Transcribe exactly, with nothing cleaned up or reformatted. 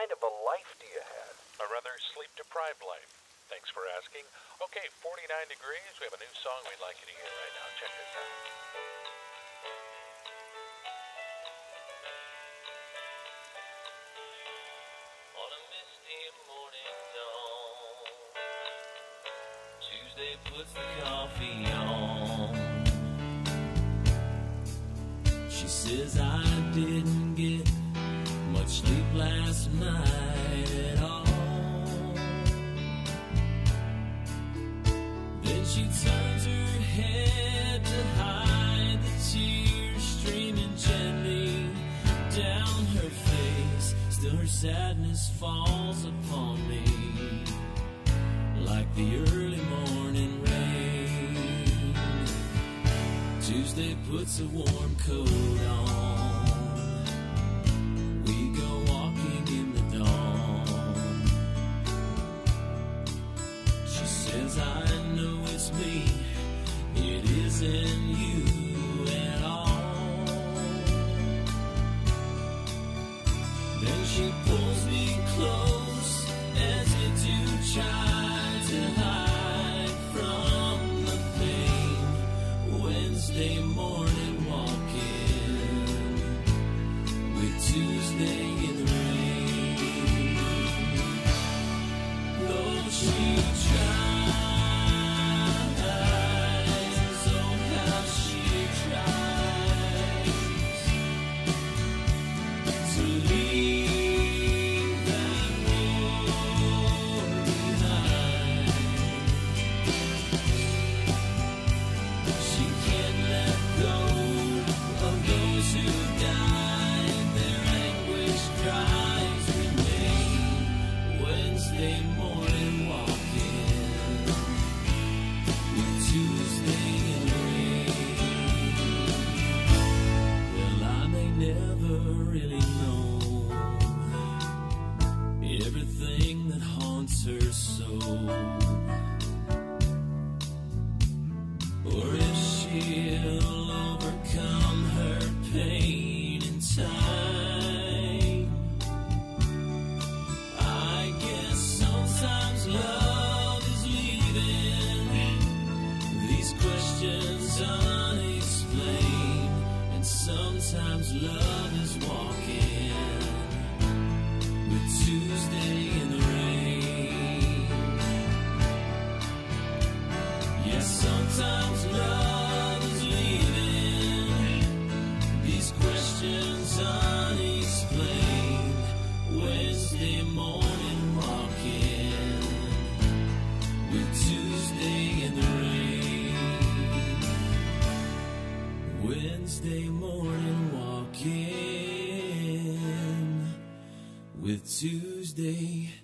kind of a life do you have? A rather sleep-deprived life. Thanks for asking. Okay, forty-nine degrees. We have a new song we'd like you to hear right now. Check this out. On a misty morning dawn, Tuesday puts the coffee on. She says I didn't get much sleep last night at all. Then she turns her head to hide the tears streaming gently down her face. Still her sadness falls upon me like the early morning rain. Tuesday puts a warm coat on. We go walking in the dawn. She says, I know it's me, it isn't you at all. Then she pulls me close as if to try to hide from the pain. Wednesday morning walking with Tuesday in the rain. Though she tries, oh how she tries to leave that war behind. She can't let go of those who died. Their anguish cries remain. Wednesday morning walking with Tuesday in the rain. Well, I may never really know everything that haunts her soul, or if she'll overcome her pain in time. I guess sometimes love is leaving these questions unexplained, and sometimes love is walking with Tuesday in the rain. Yes, sometimes love is leaving these questions unexplained. Wednesday morning walking with Tuesday in the rain. Wednesday morning walking with Tuesday